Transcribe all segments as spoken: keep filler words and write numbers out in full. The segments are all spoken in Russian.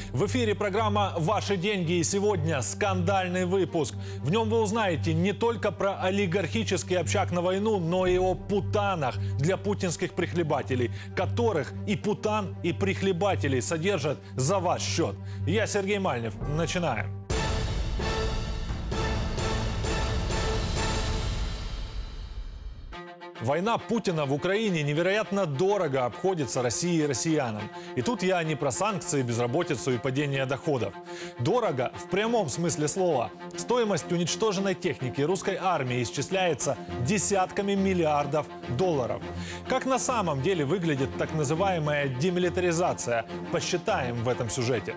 В эфире программа «Ваши деньги» и сегодня скандальный выпуск. В нем вы узнаете не только про олигархический общак на войну, но и о путанах для путинских прихлебателей, которых и путан, и прихлебателей содержат за ваш счет. Я Сергей Мальнев. Начинаем. Война Путина в Украине невероятно дорого обходится России и россиянам. И тут я не про санкции, безработицу и падение доходов. Дорого в прямом смысле слова. Стоимость уничтоженной техники русской армии исчисляется десятками миллиардов долларов. Как на самом деле выглядит так называемая демилитаризация? Посчитаем в этом сюжете.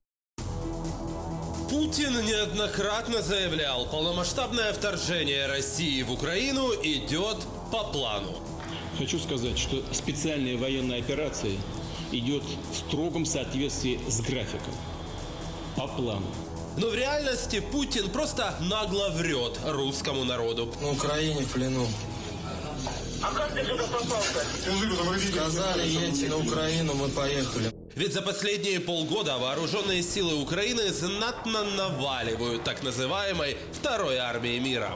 Путин неоднократно заявлял, полномасштабное вторжение России в Украину идет по плану. Хочу сказать, что специальная военная операция идет в строгом соответствии с графиком, по плану. Но в реальности Путин просто нагло врет русскому народу. На Украине в плену. А как ты сюда попал-то? Сказали, едьте на Украину, мы поехали. Ведь за последние полгода вооруженные силы Украины знатно наваливают так называемой второй армии мира.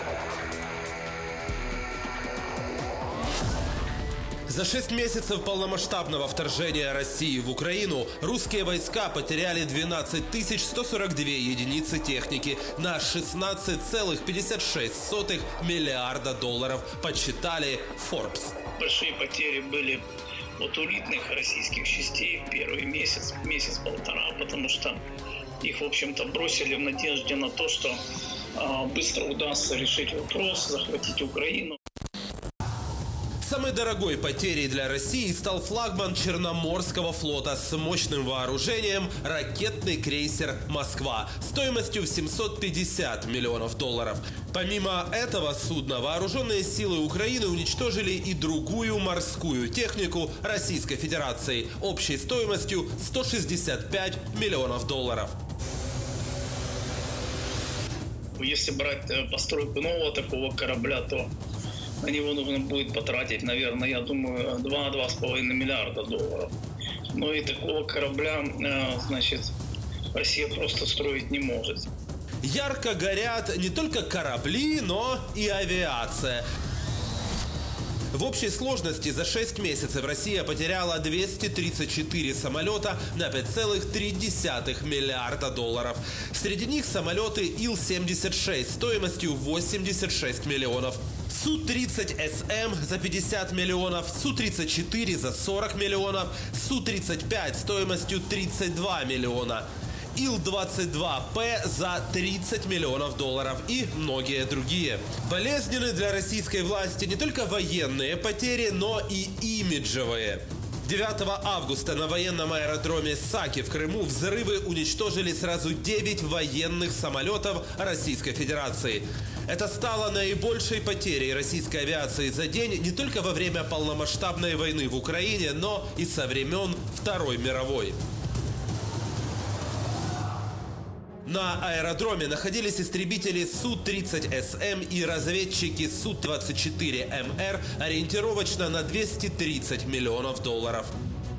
За шесть месяцев полномасштабного вторжения России в Украину русские войска потеряли двенадцать тысяч сто сорок две единицы техники на шестнадцать целых пятьдесят шесть сотых миллиарда долларов, подсчитали Forbes. Большие потери были от улитных российских частей в первый месяц, месяц-полтора, потому что их, в общем-то, бросили в надежде на то, что э, быстро удастся решить вопрос, захватить Украину. Самой дорогой потерей для России стал флагман Черноморского флота с мощным вооружением ракетный крейсер «Москва» стоимостью в семьсот пятьдесят миллионов долларов. Помимо этого судна вооруженные силы Украины уничтожили и другую морскую технику Российской Федерации общей стоимостью сто шестьдесят пять миллионов долларов. Если брать постройку нового такого корабля, то на него нужно будет потратить, наверное, я думаю, два-два с половиной миллиарда долларов. Но и такого корабля, значит, Россия просто строить не может. Ярко горят не только корабли, но и авиация. В общей сложности за шесть месяцев Россия потеряла двести тридцать четыре самолета на пять целых три десятых миллиарда долларов. Среди них самолеты Ил семьдесят шесть стоимостью восемьдесят шесть миллионов. Су тридцать эс эм за пятьдесят миллионов, Су тридцать четыре за сорок миллионов, Су тридцать пять стоимостью тридцать два миллиона, Ил двадцать два П за тридцать миллионов долларов и многие другие. Болезненны для российской власти не только военные потери, но и имиджевые. девятого августа на военном аэродроме Саки в Крыму взрывы уничтожили сразу девять военных самолетов Российской Федерации. Это стало наибольшей потерей российской авиации за день не только во время полномасштабной войны в Украине, но и со времен Второй мировой. На аэродроме находились истребители Су тридцать эс эм и разведчики Су двадцать четыре эм эр ориентировочно на двести тридцать миллионов долларов.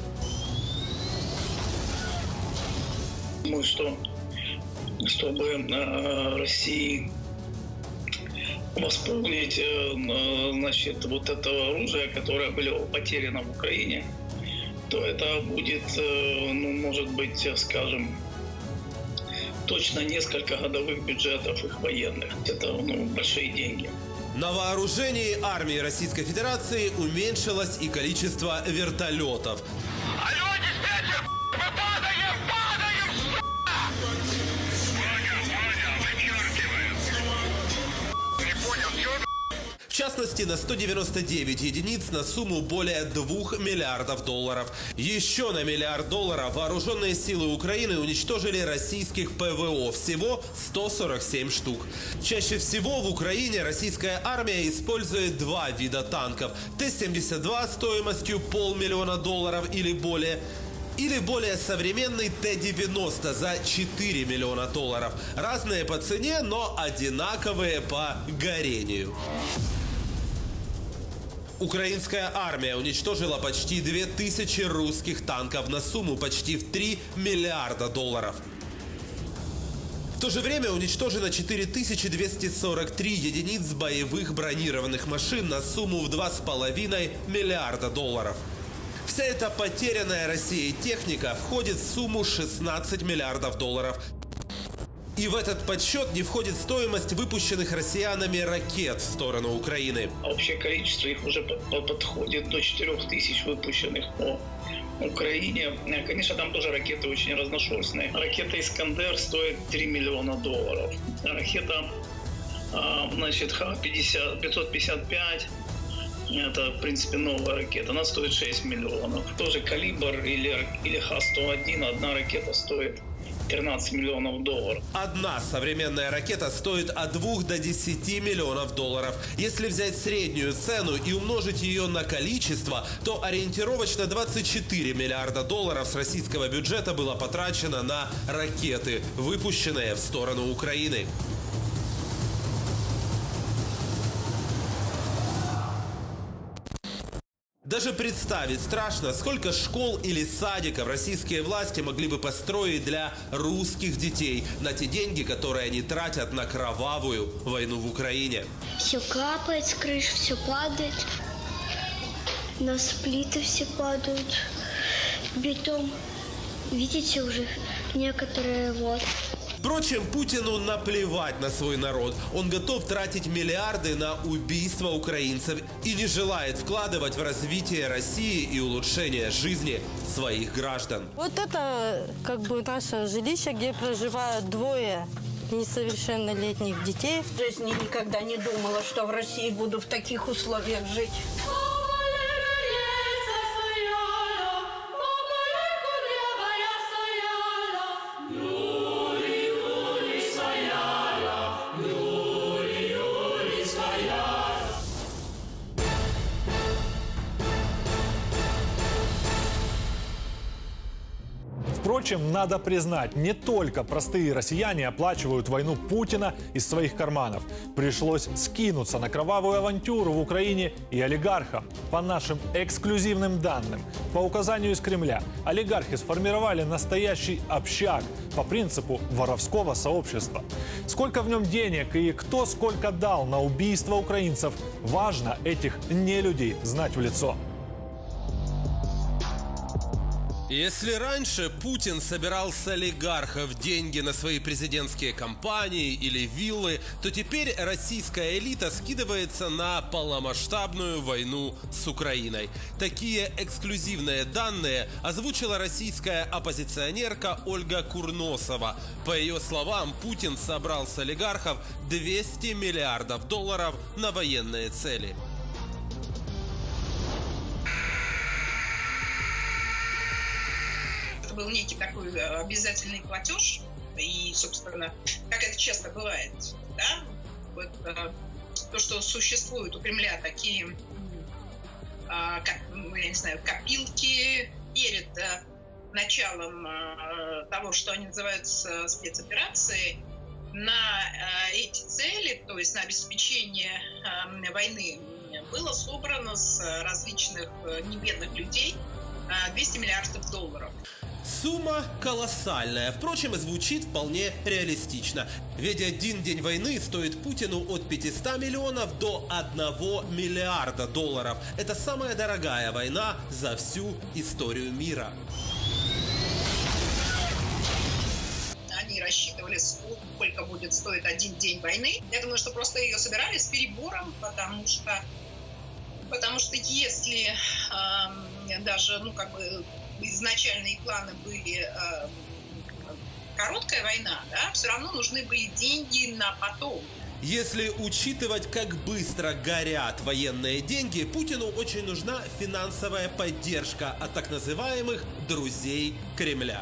Думаю, что чтобы э, России восполнить э, значит, вот это оружие, которое было потеряно в Украине, то это будет, э, ну, может быть, скажем, точно несколько годовых бюджетов их военных. Это, ну, большие деньги. На вооружении армии Российской Федерации уменьшилось и количество вертолетов. Алло, диспетчер, мы падаем, падаем, сука! Понял, понял, вычеркиваем. Не понял, что? В частности, на сто девяносто девять единиц на сумму более двух миллиардов долларов. Еще на миллиард долларов вооруженные силы Украины уничтожили российских ПВО. Всего сто сорок семь штук. Чаще всего в Украине российская армия использует два вида танков. Т семьдесят два стоимостью полмиллиона долларов или более. Или более современный Т девяносто за четыре миллиона долларов. Разные по цене, но одинаковые по горению. Украинская армия уничтожила почти две тысячи русских танков на сумму почти в три миллиарда долларов. В то же время уничтожено четыре тысячи двести сорок три единиц боевых бронированных машин на сумму в два с половиной миллиарда долларов. Вся эта потерянная Россией техника входит в сумму шестнадцать миллиардов долларов. И в этот подсчет не входит стоимость выпущенных россиянами ракет в сторону Украины. Общее количество их уже подходит до четырёх тысяч выпущенных по Украине. Конечно, там тоже ракеты очень разношерстные. Ракета «Искандер» стоит три миллиона долларов. Ракета, значит, Х пятьсот пятьдесят пять. Это, в принципе, новая ракета. Она стоит шесть миллионов. Тоже «Калибр» или, или Х сто один. Одна ракета стоит тринадцать миллионов долларов. Одна современная ракета стоит от двух до десяти миллионов долларов. Если взять среднюю цену и умножить ее на количество, то ориентировочно двадцать четыре миллиарда долларов с российского бюджета было потрачено на ракеты, выпущенные в сторону Украины. Даже представить страшно, сколько школ или садиков российские власти могли бы построить для русских детей на те деньги, которые они тратят на кровавую войну в Украине. Все капает с крыш, все падает. На сплиты все падают. Бетон. Видите уже некоторые вот. Впрочем, Путину наплевать на свой народ. Он готов тратить миллиарды на убийство украинцев и не желает вкладывать в развитие России и улучшение жизни своих граждан. Вот это как бы наше жилище, где проживают двое несовершеннолетних детей. В жизни никогда не думала, что в России буду в таких условиях жить. Впрочем, надо признать, не только простые россияне оплачивают войну Путина из своих карманов. Пришлось скинуться на кровавую авантюру в Украине и олигархам. По нашим эксклюзивным данным, по указанию из Кремля, олигархи сформировали настоящий общак по принципу воровского сообщества. Сколько в нем денег и кто сколько дал на убийство украинцев, важно этих нелюдей знать в лицо. Если раньше Путин собирал с олигархов деньги на свои президентские кампании или виллы, то теперь российская элита скидывается на полномасштабную войну с Украиной. Такие эксклюзивные данные озвучила российская оппозиционерка Ольга Курносова. По ее словам, Путин собрал с олигархов двести миллиардов долларов на военные цели. Был некий такой обязательный платеж, и, собственно, как это часто бывает, да, вот, то, что существуют у Кремля такие, как, я не знаю, копилки перед началом того, что они называют спецоперацией, на эти цели, то есть на обеспечение войны, было собрано с различных небедных людей двести миллиардов долларов. Сумма колоссальная, впрочем, и звучит вполне реалистично. Ведь один день войны стоит Путину от пятисот миллионов до одного миллиарда долларов. Это самая дорогая война за всю историю мира. Они рассчитывали, сколько будет стоить один день войны. Я думаю, что просто ее собирали с перебором, потому что, потому что если э, даже, ну, как бы, изначальные планы были э, короткая война, да, все равно нужны были деньги на потом. Если учитывать, как быстро горят военные деньги, Путину очень нужна финансовая поддержка от так называемых друзей Кремля.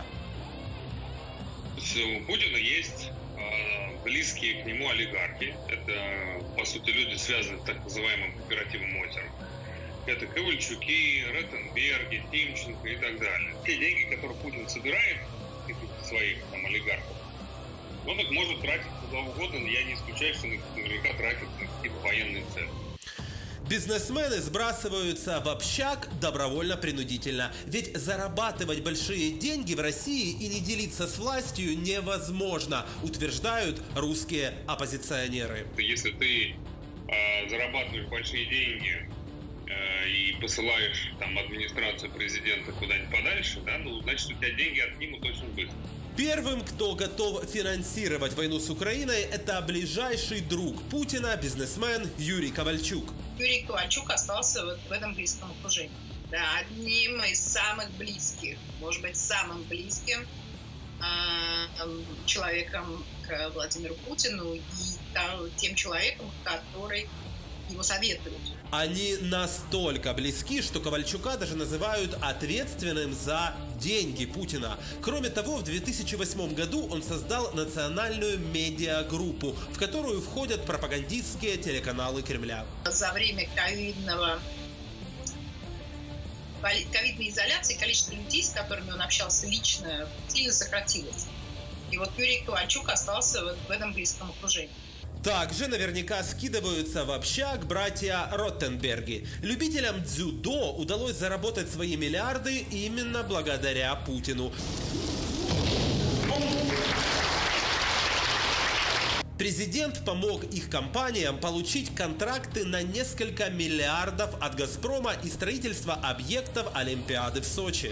У Путина есть э, близкие к нему олигархи. Это, по сути, люди, связанные с так называемым кооперативом Озера. Это Ковальчуки, Ротенберги, Тимченко и так далее. Те деньги, которые Путин собирает, каких-то своих там олигархов, он их может тратить куда угодно, но я не исключаю, что он их наверняка тратит на какие-то военные цели. Бизнесмены сбрасываются в общак добровольно-принудительно. Ведь зарабатывать большие деньги в России и не делиться с властью невозможно, утверждают русские оппозиционеры. Если ты э, зарабатываешь большие деньги э, и посылаешь там администрацию президента куда-нибудь подальше, да, ну, значит, у тебя деньги отнимут очень быстро. Первым, кто готов финансировать войну с Украиной, это ближайший друг Путина, бизнесмен Юрий Ковальчук. Юрий Ковальчук остался вот в этом близком окружении. Да, одним из самых близких, может быть, самым близким э, человеком к Владимиру Путину и там, тем человеком, который его советует. Они настолько близки, что Ковальчука даже называют ответственным за деньги Путина. Кроме того, в две тысячи восьмом году он создал национальную медиагруппу, в которую входят пропагандистские телеканалы Кремля. За время ковидного, ковидной изоляции количество людей, с которыми он общался лично, сильно сократилось. И вот Юрий Ковальчук остался вот в этом близком окружении. Также наверняка скидываются в общак братья Роттенберги. Любителям дзюдо удалось заработать свои миллиарды именно благодаря Путину. Президент помог их компаниям получить контракты на несколько миллиардов от «Газпрома» и строительство объектов Олимпиады в Сочи.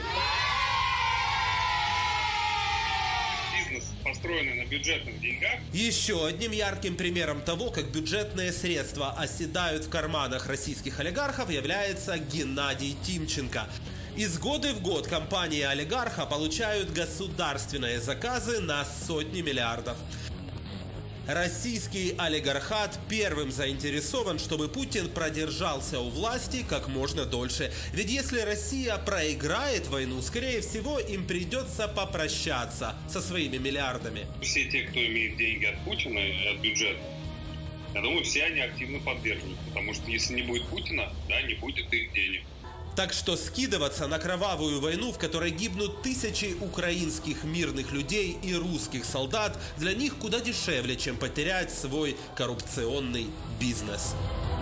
Построены на бюджетных деньгах. Еще одним ярким примером того, как бюджетные средства оседают в карманах российских олигархов, является Геннадий Тимченко. Из года в год компании олигарха получают государственные заказы на сотни миллиардов. Российский олигархат первым заинтересован, чтобы Путин продержался у власти как можно дольше. Ведь если Россия проиграет войну, скорее всего, им придется попрощаться со своими миллиардами. Все те, кто имеет деньги от Путина и от бюджета, я думаю, все они активно поддерживают. Потому что если не будет Путина, да, не будет их денег. Так что скидываться на кровавую войну, в которой гибнут тысячи украинских мирных людей и русских солдат, для них куда дешевле, чем потерять свой коррупционный бизнес.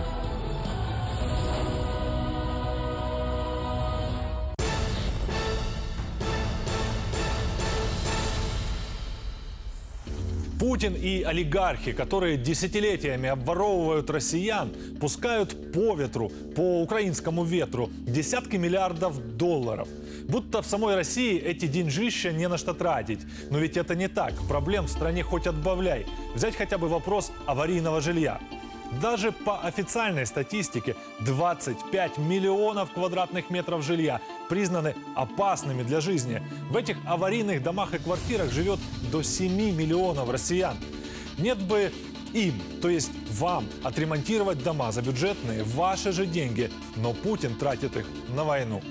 Путин и олигархи, которые десятилетиями обворовывают россиян, пускают по ветру, по украинскому ветру десятки миллиардов долларов. Будто в самой России эти деньжища не на что тратить. Но ведь это не так. Проблем в стране хоть отбавляй. Взять хотя бы вопрос аварийного жилья. Даже по официальной статистике двадцать пять миллионов квадратных метров жилья признаны опасными для жизни. В этих аварийных домах и квартирах живет до семи миллионов россиян. Нет бы им, то есть вам, отремонтировать дома за бюджетные, ваши же деньги, но Путин тратит их на войну.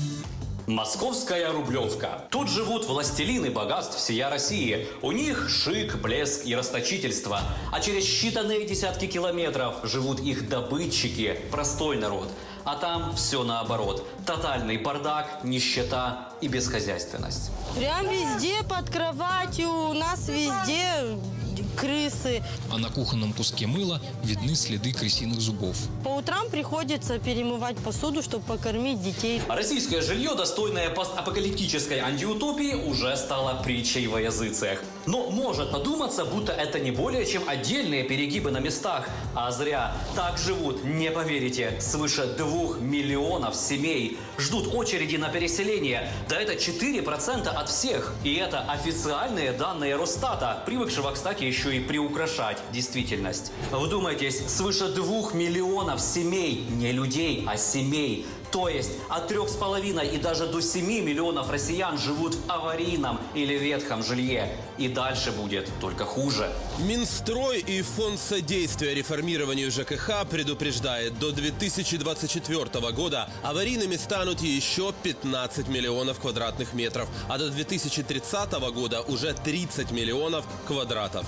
Московская Рублевка. Тут живут властелины богатств всея России. У них шик, блеск и расточительство. А через считанные десятки километров живут их добытчики, простой народ. А там все наоборот. Тотальный бардак, нищета и бесхозяйственность. Прям везде под кроватью, у нас везде крысы. А на кухонном куске мыла видны следы крысиных зубов. По утрам приходится перемывать посуду, чтобы покормить детей. Российское жилье, достойное постапокалиптической антиутопии, уже стало притчей во языцех. Но может подуматься, будто это не более чем отдельные перегибы на местах. А зря. Так живут, не поверите, свыше двух миллионов семей. Ждут очереди на переселение. Да это четыре процента от всех. И это официальные данные Росстата, привыкшего, кстати, еще и приукрашать действительность. Вдумайтесь, свыше двух миллионов семей, не людей, а семей. То есть от трех с половиной и даже до семи миллионов россиян живут в аварийном или ветхом жилье. И дальше будет только хуже. Минстрой и Фонд содействия реформированию ЖКХ предупреждает, до две тысячи двадцать четвёртого года аварийными станут еще пятнадцать миллионов квадратных метров, а до две тысячи тридцатого года уже тридцать миллионов квадратов.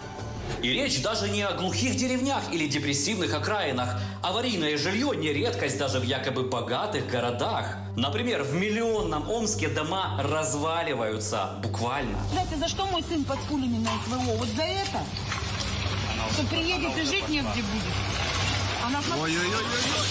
И речь даже не о глухих деревнях или депрессивных окраинах. Аварийное жилье не редкость даже в якобы богатых городах. Например, в миллионном Омске дома разваливаются буквально. Знаете, за что мой сын под пулями на СВО? Вот за это? Что приедет и жить негде будет. Ой-ой-ой-ой-ой.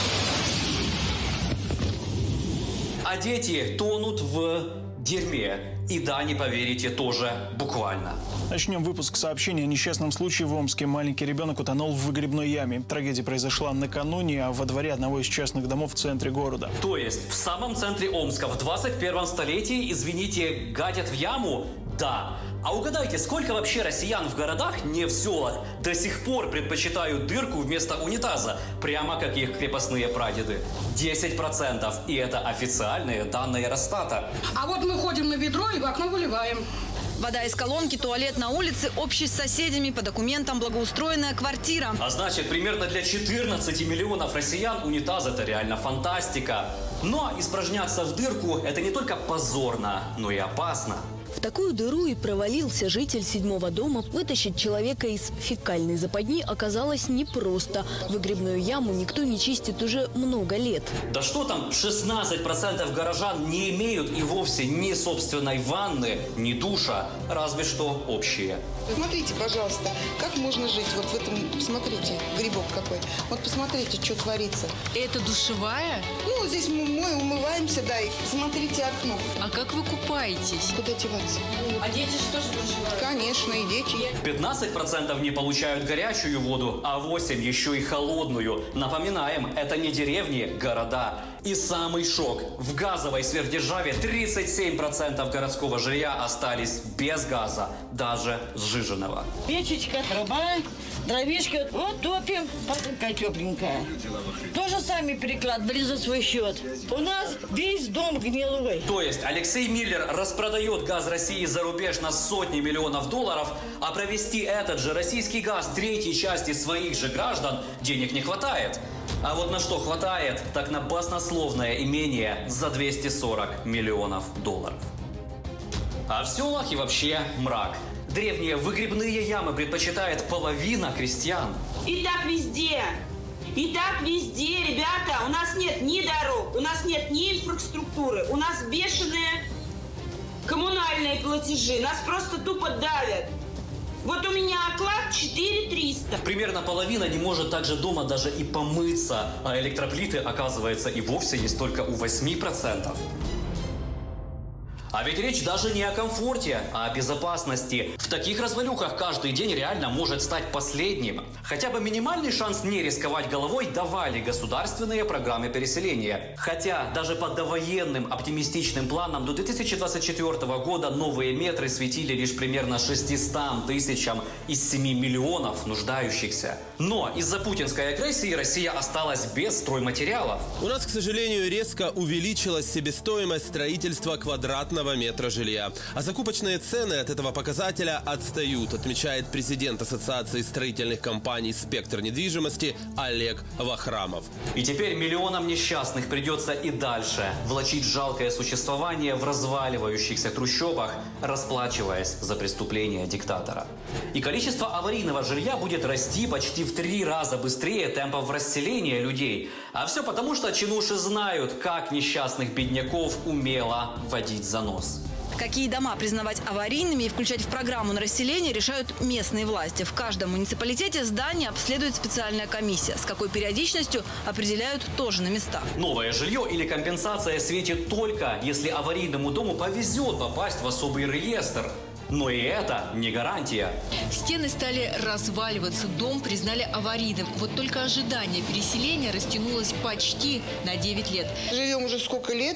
А дети тонут в дерьме. И да, не поверите, тоже буквально. Начнем выпуск сообщения о несчастном случае в Омске. Маленький ребенок утонул в выгребной яме. Трагедия произошла накануне, а во дворе одного из частных домов в центре города. То есть в самом центре Омска в двадцать первом столетии, извините, гадят в яму? Да. А угадайте, сколько вообще россиян в городах, не в селах, до сих пор предпочитают дырку вместо унитаза, прямо как их крепостные прадеды? десять процентов. И это официальные данные Росстата. А вот мы ходим на ведро и в окно выливаем. Вода из колонки, туалет на улице, общий с соседями, по документам благоустроенная квартира. А значит, примерно для четырнадцати миллионов россиян унитаз – это реально фантастика. Но испражняться в дырку – это не только позорно, но и опасно. В такую дыру и провалился житель седьмого дома. Вытащить человека из фекальной западни оказалось непросто. Выгребную яму никто не чистит уже много лет. Да что там, шестнадцать процентов горожан не имеют и вовсе ни собственной ванны, ни душа, разве что общие. Смотрите, пожалуйста, как можно жить вот в этом, смотрите, грибок какой. Вот посмотрите, что творится. Это душевая? Ну, здесь мы, мы умываемся, да, и смотрите окно. А как вы купаетесь? Куда деваться? А дети же тоже душевают? Конечно, и дети. пятнадцать процентов не получают горячую воду, а восемь процентов еще и холодную. Напоминаем, это не деревни, города. И самый шок. В газовой сверхдержаве тридцать семь процентов городского жилья остались без газа, даже сжиженного. Печечка, труба, дровишки. Вот топим, такая тепленькая. Тоже сами перекладывали за свой счет. У нас весь дом гнилой. То есть Алексей Миллер распродает газ России за рубеж на сотни миллионов долларов, а провести этот же российский газ третьей части своих же граждан денег не хватает. А вот на что хватает, так на баснословное имение за двести сорок миллионов долларов. А в селах и вообще мрак. Древние выгребные ямы предпочитает половина крестьян. И так везде. И так везде, ребята. У нас нет ни дорог, у нас нет ни инфраструктуры. У нас бешеные коммунальные платежи. Нас просто тупо давят. Вот у меня оклад четыре триста. Примерно половина не может также дома даже и помыться. А электроплиты, оказывается, и вовсе есть только у восьми процентов. А ведь речь даже не о комфорте, а о безопасности. В таких развалюхах каждый день реально может стать последним. Хотя бы минимальный шанс не рисковать головой давали государственные программы переселения. Хотя даже по довоенным оптимистичным планам до две тысячи двадцать четвёртого года новые метры светили лишь примерно шестистам тысячам из семи миллионов нуждающихся. Но из-за путинской агрессии Россия осталась без стройматериалов. У нас, к сожалению, резко увеличилась себестоимость строительства квадратного метра жилья. А закупочные цены от этого показателя отстают, отмечает президент Ассоциации строительных компаний «Спектр недвижимости» Олег Вахрамов. И теперь миллионам несчастных придется и дальше влачить жалкое существование в разваливающихся трущобах, расплачиваясь за преступления диктатора. И количество аварийного жилья будет расти почти в три раза быстрее темпов расселения людей. А все потому, что чинуши знают, как несчастных бедняков умело водить за нос. Какие дома признавать аварийными и включать в программу на расселение, решают местные власти. В каждом муниципалитете здание обследует специальная комиссия. С какой периодичностью определяют тоже на местах. Новое жилье или компенсация светит только, если аварийному дому повезет попасть в особый реестр. Но и это не гарантия. Стены стали разваливаться, дом признали аварийным. Вот только ожидание переселения растянулось почти на девять лет. Живем уже сколько лет?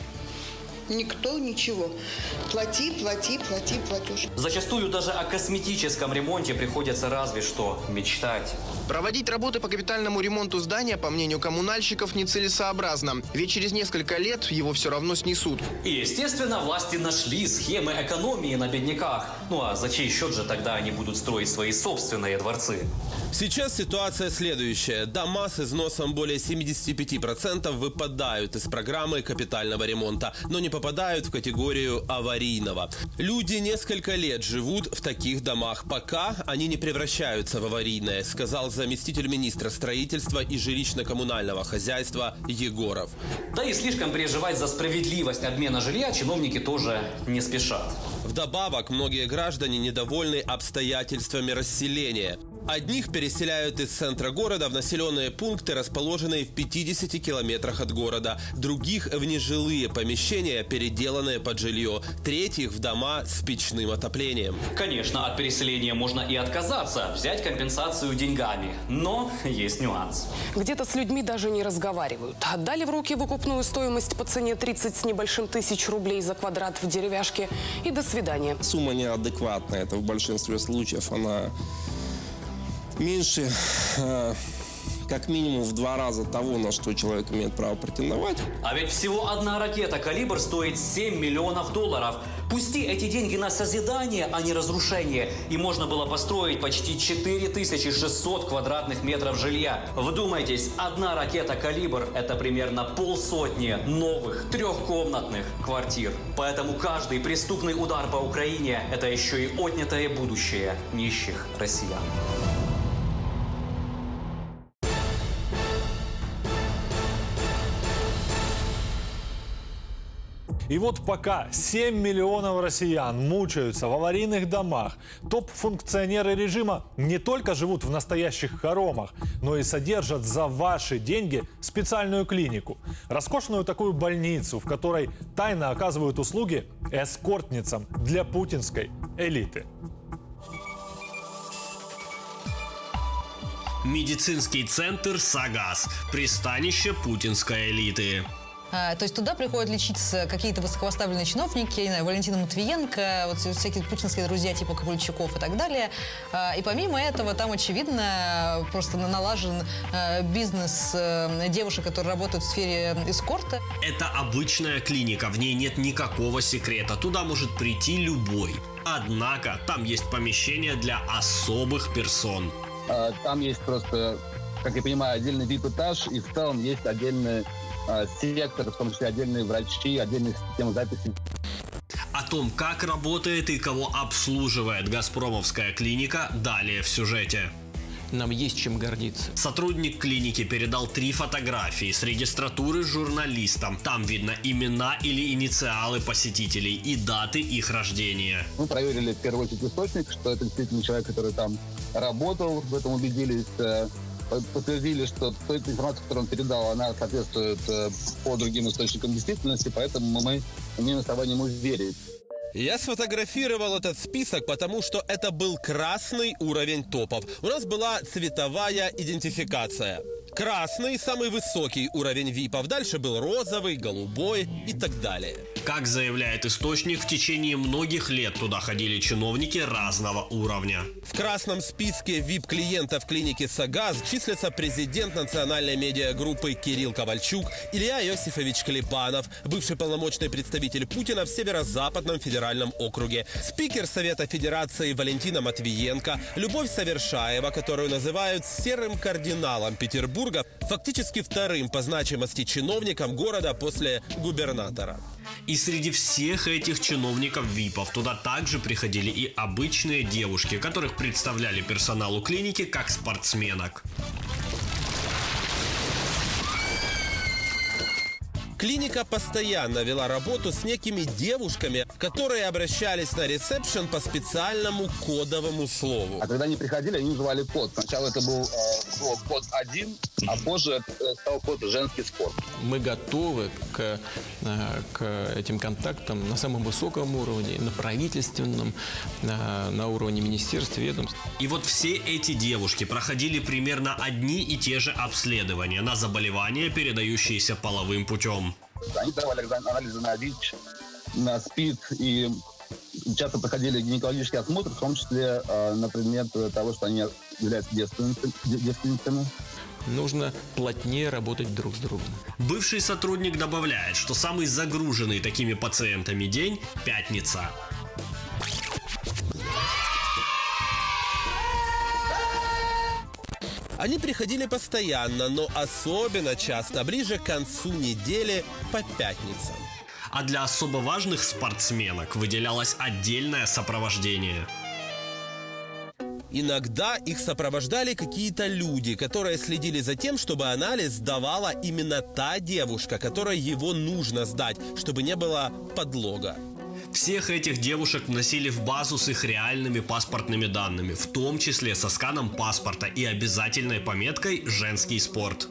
Никто ничего. Плати, плати, плати, платеж. Зачастую даже о косметическом ремонте приходится разве что мечтать. Проводить работы по капитальному ремонту здания, по мнению коммунальщиков, нецелесообразно. Ведь через несколько лет его все равно снесут. И, естественно, власти нашли схемы экономии на бедняках. Ну а за чей счет же тогда они будут строить свои собственные дворцы? Сейчас ситуация следующая. Дома с износом более семидесяти пяти процентов выпадают из программы капитального ремонта, но не попадают в категорию аварийного. Люди несколько лет живут в таких домах, пока они не превращаются в аварийные, сказал заместитель министра строительства и жилищно-коммунального хозяйства Егоров. Да и слишком переживать за справедливость обмена жилья чиновники тоже не спешат. Вдобавок, многие граждане недовольны обстоятельствами расселения. Одних переселяют из центра города в населенные пункты, расположенные в пятидесяти километрах от города. Других в нежилые помещения, переделанные под жилье. Третьих в дома с печным отоплением. Конечно, от переселения можно и отказаться, взять компенсацию деньгами. Но есть нюанс. Где-то с людьми даже не разговаривают. Отдали в руки выкупную стоимость по цене тридцать с небольшим тысяч рублей за квадрат в деревяшке. И до свидания. Сумма неадекватная. Это в большинстве случаев она меньше, э, как минимум в два раза того, на что человек имеет право претендовать. А ведь всего одна ракета «Калибр» стоит семь миллионов долларов. Пусти эти деньги на созидание, а не разрушение. И можно было построить почти четыре тысячи шестьсот квадратных метров жилья. Вдумайтесь, одна ракета «Калибр» – это примерно полсотни новых трехкомнатных квартир. Поэтому каждый преступный удар по Украине – это еще и отнятое будущее нищих россиян. И вот пока семь миллионов россиян мучаются в аварийных домах, топ-функционеры режима не только живут в настоящих хоромах, но и содержат за ваши деньги специальную клинику. Роскошную такую больницу, в которой тайно оказывают услуги эскортницам для путинской элиты. Медицинский центр «Сагаз» – пристанище путинской элиты. А, то есть туда приходят лечиться какие-то высокопоставленные чиновники, я не знаю, Валентина Матвиенко, вот всякие путинские друзья типа Ковальчуков и так далее. А, и помимо этого там, очевидно, просто налажен а, бизнес а, девушек, которые работают в сфере эскорта. Это обычная клиника, в ней нет никакого секрета. Туда может прийти любой. Однако там есть помещение для особых персон. Там есть просто, как я понимаю, отдельный ви ай пи-этаж, и в целом есть отдельный сектор, в том числе отдельные врачи, отдельные системы записи. О том, как работает и кого обслуживает газпромовская клиника, далее в сюжете. Нам есть чем гордиться. Сотрудник клиники передал три фотографии с регистратуры журналистам. Там видно имена или инициалы посетителей и даты их рождения. Мы проверили в первую очередь источник, что это действительно человек, который там работал, в этом убедились. Подтвердили, что той информация, которую он передал, она соответствует э, по другим источникам действительности, поэтому мы имеем основание ему верить. Я сфотографировал этот список, потому что это был красный уровень топов. У нас была цветовая идентификация. Красный – самый высокий уровень випов. Дальше был розовый, голубой и так далее. Как заявляет источник, в течение многих лет туда ходили чиновники разного уровня. В красном списке вип-клиентов клиники «Сагаз» числятся президент национальной медиагруппы Кирилл Ковальчук, Илья Иосифович Клепанов, бывший полномочный представитель Путина в Северо-Западном федеральном округе, спикер Совета Федерации Валентина Матвиенко, Любовь Совершаева, которую называют серым кардиналом Петербурга, фактически вторым по значимости чиновником города после губернатора. И среди всех этих чиновников-випов туда также приходили и обычные девушки, которых представляли персоналу клиники как спортсменок. Клиника постоянно вела работу с некими девушками, которые обращались на ресепшн по специальному кодовому слову. А когда они приходили, они называли код. Сначала это был э, код один, а позже это стал код «женский спорт». Мы готовы к, к этим контактам на самом высоком уровне, на правительственном, на, на уровне министерств, ведомств. И вот все эти девушки проходили примерно одни и те же обследования на заболевания, передающиеся половым путем. Они давали анализы на ВИЧ, на СПИД и часто проходили гинекологический осмотр, в том числе э, на предмет того, что они являются девственницами. Нужно плотнее работать друг с другом. Бывший сотрудник добавляет, что самый загруженный такими пациентами день – пятница. Они приходили постоянно, но особенно часто ближе к концу недели по пятницам. А для особо важных спортсменок выделялось отдельное сопровождение. Иногда их сопровождали какие-то люди, которые следили за тем, чтобы анализ сдавала именно та девушка, которой его нужно сдать, чтобы не было подлога. Всех этих девушек вносили в базу с их реальными паспортными данными, в том числе со сканом паспорта и обязательной пометкой «Женский спорт».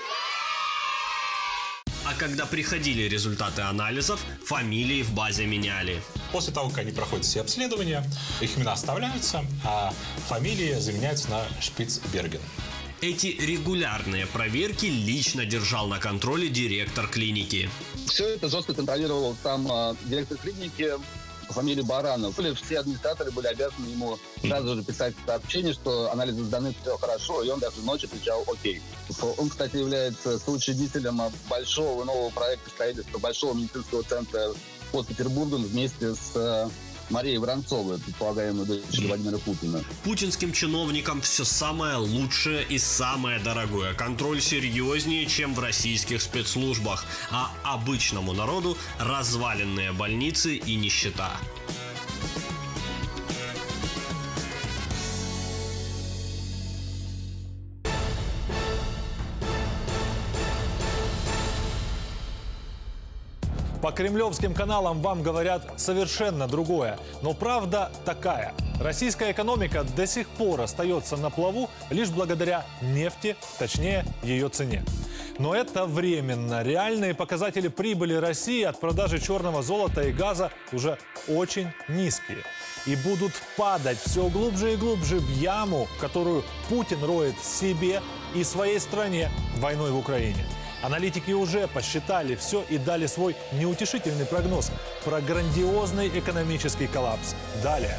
А когда приходили результаты анализов, фамилии в базе меняли. После того, как они проходят все обследования, их имена оставляются, а фамилии заменяются на Шпицберген. Эти регулярные проверки лично держал на контроле директор клиники. Все это жестко контролировал там а, директор клиники по фамилии Баранов. Все администраторы были обязаны ему сразу же писать сообщение, что анализы сданы, все хорошо, и он даже ночью отвечал «Окей». Он, кстати, является соучредителем большого нового проекта строительства большого медицинского центра под Петербургом вместе с Марией Воронцовой, предполагаемой дочерью Владимира Путина. Путинским чиновникам все самое лучшее и самое дорогое. Контроль серьезнее, чем в российских спецслужбах. А обычному народу разваленные больницы и нищета. По кремлевским каналам вам говорят совершенно другое. Но правда такая. Российская экономика до сих пор остается на плаву лишь благодаря нефти, точнее ее цене. Но это временно. Реальные показатели прибыли России от продажи черного золота и газа уже очень низкие. И будут падать все глубже и глубже в яму, которую Путин роет себе и своей стране войной в Украине. Аналитики уже посчитали все и дали свой неутешительный прогноз про грандиозный экономический коллапс. Далее.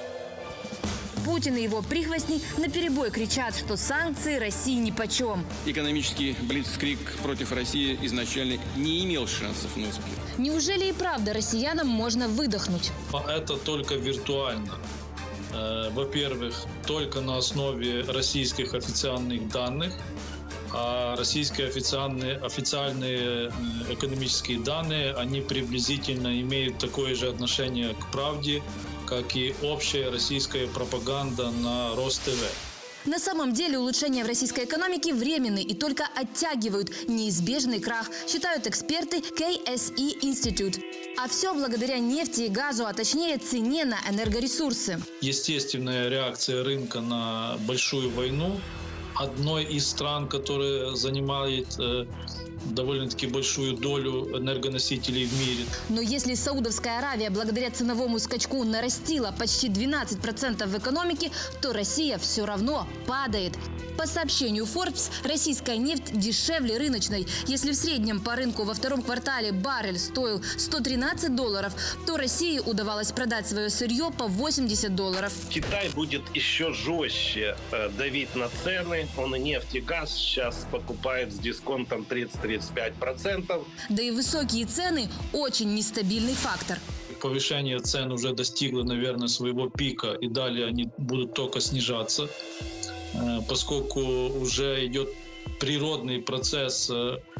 Путин и его прихвостни наперебой кричат, что санкции России нипочем. Экономический блицкриг против России изначально не имел шансов на успех. Неужели и правда россиянам можно выдохнуть? Это только виртуально. Во-первых, только на основе российских официальных данных. А российские официальные, официальные экономические данные, они приблизительно имеют такое же отношение к правде, как и общая российская пропаганда на Роств. На самом деле улучшения в российской экономике временны и только оттягивают неизбежный крах, считают эксперты кей эс и Institute. А все благодаря нефти и газу, а точнее цене на энергоресурсы. Естественная реакция рынка на большую войну. Одной из стран, которая занимает э, довольно-таки большую долю энергоносителей в мире. Но если Саудовская Аравия благодаря ценовому скачку нарастила почти двенадцать процентов в экономике, то Россия все равно падает. По сообщению Forbes, российская нефть дешевле рыночной. Если в среднем по рынку во втором квартале баррель стоил сто тринадцать долларов, то России удавалось продать свое сырье по восемьдесят долларов. Китай будет еще жестче давить на цены. Он и нефть, и газ сейчас покупает с дисконтом тридцать — тридцать пять процентов. Да и высокие цены – очень нестабильный фактор. Повышение цен уже достигло, наверное, своего пика, и далее они будут только снижаться, поскольку уже идет природный процесс,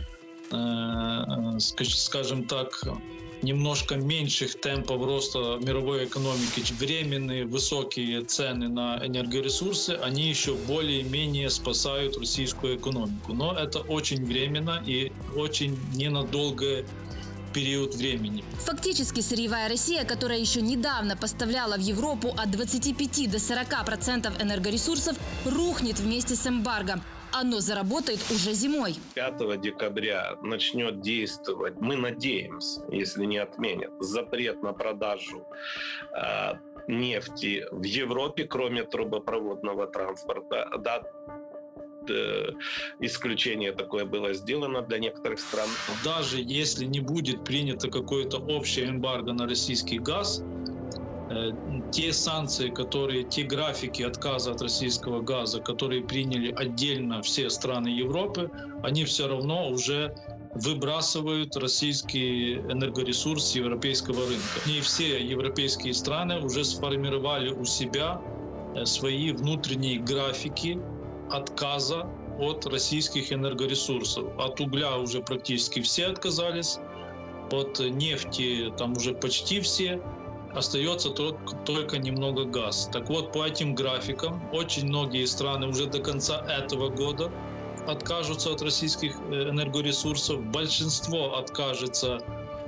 скажем так, немножко меньших темпов роста мировой экономики. Временные высокие цены на энергоресурсы, они еще более-менее спасают российскую экономику. Но это очень временно и очень ненадолго период времени. Фактически сырьевая Россия, которая еще недавно поставляла в Европу от двадцати пяти до сорока процентов энергоресурсов, рухнет вместе с эмбарго. Оно заработает уже зимой. пятого декабря начнет действовать, мы надеемся, если не отменят, запрет на продажу э, нефти в Европе, кроме трубопроводного транспорта. Да, э, исключение такое было сделано для некоторых стран. Даже если не будет принято какое-то общее эмбарго на российский газ, те санкции, которые, те графики отказа от российского газа, которые приняли отдельно все страны Европы, они все равно уже выбрасывают российский энергоресурс с европейского рынка. И все европейские страны уже сформировали у себя свои внутренние графики отказа от российских энергоресурсов. От угля уже практически все отказались, от нефти там уже почти все. Остается только, только немного газ. Так вот, по этим графикам очень многие страны уже до конца этого года откажутся от российских энергоресурсов. Большинство откажется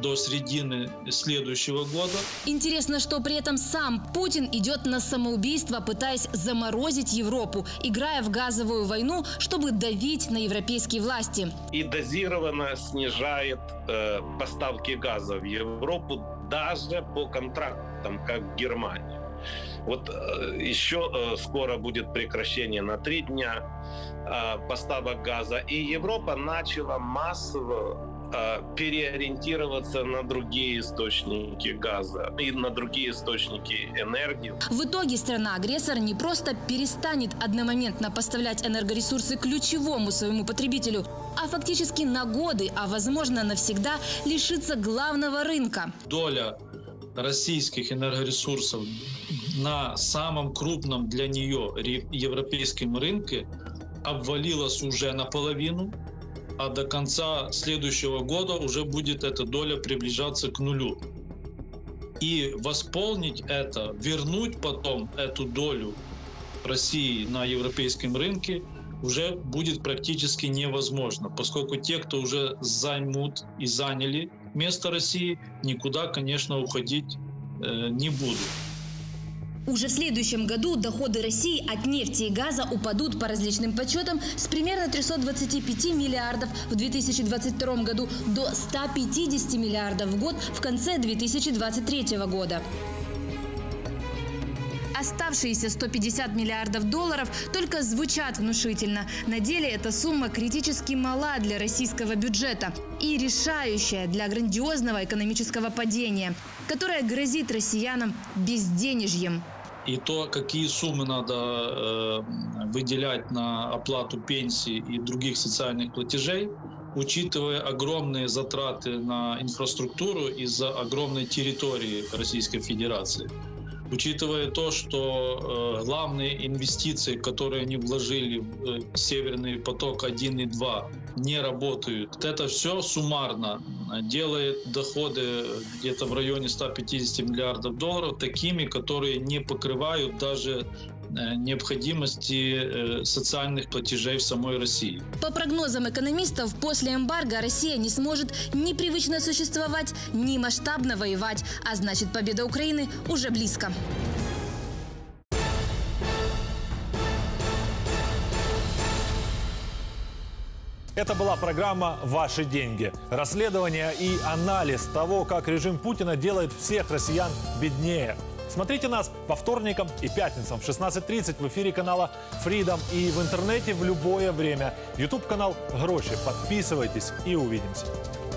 до середины следующего года. Интересно, что при этом сам Путин идет на самоубийство, пытаясь заморозить Европу, играя в газовую войну, чтобы давить на европейские власти. И дозированно снижает э, поставки газа в Европу даже по контрактам, как в Германии. Вот э, еще э, скоро будет прекращение на три дня э, поставок газа. И Европа начала массово переориентироваться на другие источники газа и на другие источники энергии. В итоге страна-агрессор не просто перестанет одномоментно поставлять энергоресурсы ключевому своему потребителю, а фактически на годы, а возможно навсегда лишится главного рынка. Доля российских энергоресурсов на самом крупном для нее европейском рынке обвалилась уже наполовину. А до конца следующего года уже будет эта доля приближаться к нулю. И восполнить это, вернуть потом эту долю России на европейском рынке уже будет практически невозможно, поскольку те, кто уже займут и заняли место России, никуда, конечно, уходить э, не будут. Уже в следующем году доходы России от нефти и газа упадут по различным подсчетам с примерно трёхсот двадцати пяти миллиардов в две тысячи двадцать втором году до ста пятидесяти миллиардов в год в конце две тысячи двадцать третьего года. Оставшиеся сто пятьдесят миллиардов долларов только звучат внушительно. На деле эта сумма критически мала для российского бюджета и решающая для грандиозного экономического падения, которое грозит россиянам безденежьем. И то, какие суммы надо э, выделять на оплату пенсий и других социальных платежей, учитывая огромные затраты на инфраструктуру из-за огромной территории Российской Федерации. Учитывая то, что э, главные инвестиции, которые они вложили в э, Северный поток один и два, не работают. Это все суммарно делает доходы где-то в районе ста пятидесяти миллиардов долларов такими, которые не покрывают даже необходимости социальных платежей в самой России. По прогнозам экономистов, после эмбарго Россия не сможет ни привычно существовать, ни масштабно воевать, а значит, победа Украины уже близко. Это была программа «Ваши деньги». Расследование и анализ того, как режим Путина делает всех россиян беднее. Смотрите нас по вторникам и пятницам в шестнадцать тридцать в эфире канала Freedom и в интернете в любое время. YouTube-канал «Гроши». Подписывайтесь и увидимся.